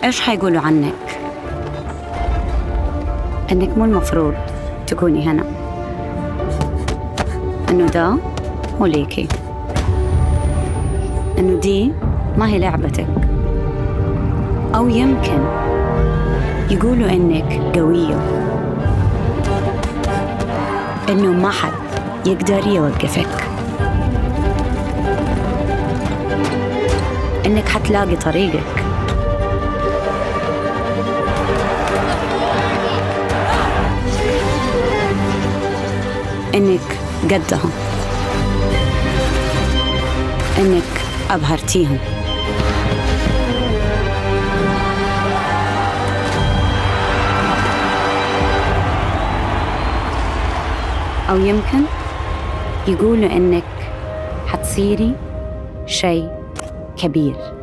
إيش حيقولوا عنك؟ إنك مو المفروض تكوني هنا، إنه ده مو ليكي، إنه دي ما هي لعبتك، أو يمكن يقولوا إنك قوية، إنه ما حد يقدر يوقفك، إنك حتلاقي طريقك، إنك قدهم، إنك أبهرتيهم. أو يمكن يقولوا إنك حتصيري شيء كبير.